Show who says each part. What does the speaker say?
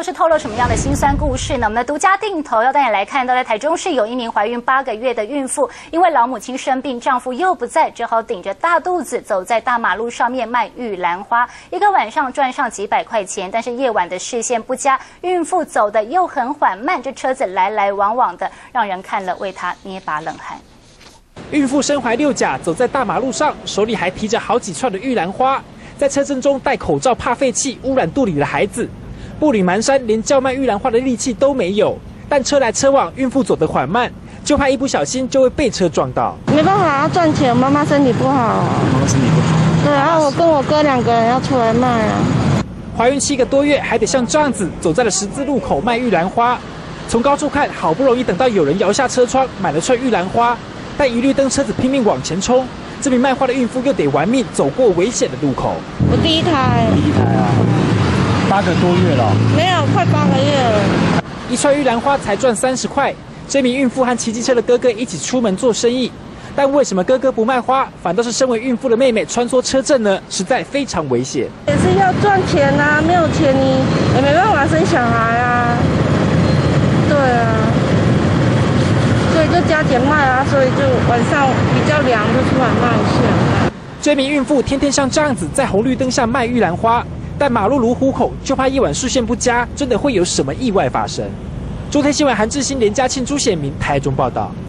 Speaker 1: 又是透露什么样的辛酸故事呢？我们的独家定头要带你来看到，在台中市有一名怀孕8个月的孕妇，因为老母亲生病，丈夫又不在，只好顶着大肚子走在大马路上面卖玉兰花，一个晚上赚上几百块钱。但是夜晚的视线不佳，孕妇走的又很缓慢，这车子来来往往的，让人看了为她捏把冷汗。
Speaker 2: 孕妇身怀6甲，走在大马路上，手里还提着好几串的玉兰花，在车阵中戴口罩怕废气污染肚里的孩子。步履蹒跚，连叫卖玉兰花的力气都没有。但车来车往，孕妇走得缓慢，就怕一不小心就会被车撞到。
Speaker 3: 没办法，要赚钱，妈妈身体不好。
Speaker 4: 妈妈身体不好。
Speaker 3: 对啊，我跟我哥2个人要出来卖啊。
Speaker 2: 怀孕7个多月，还得像这样子走在了十字路口卖玉兰花。从高处看，好不容易等到有人摇下车窗买了串玉兰花，但一绿灯车子拼命往前冲，这名卖花的孕妇又得玩命走过危险的路口。
Speaker 3: 我第一胎啊。
Speaker 4: 8个多月了，
Speaker 3: 没有，快8个月了。
Speaker 2: 一串玉兰花才赚30块。这名孕妇和骑机车的哥哥一起出门做生意，但为什么哥哥不卖花，反倒是身为孕妇的妹妹穿梭车阵呢？实在非常危险。
Speaker 3: 也是要赚钱啊，没有钱你也没办法生小孩啊。对啊，所以就加减卖啊，所以就晚上比较凉就出来卖一下。
Speaker 2: 这名孕妇天天像这样子在红绿灯下卖玉兰花。但马路如虎口，就怕夜晚视线不佳，真的会有什么意外发生。中天新闻韩志新、连嘉庆、朱显明台中报道。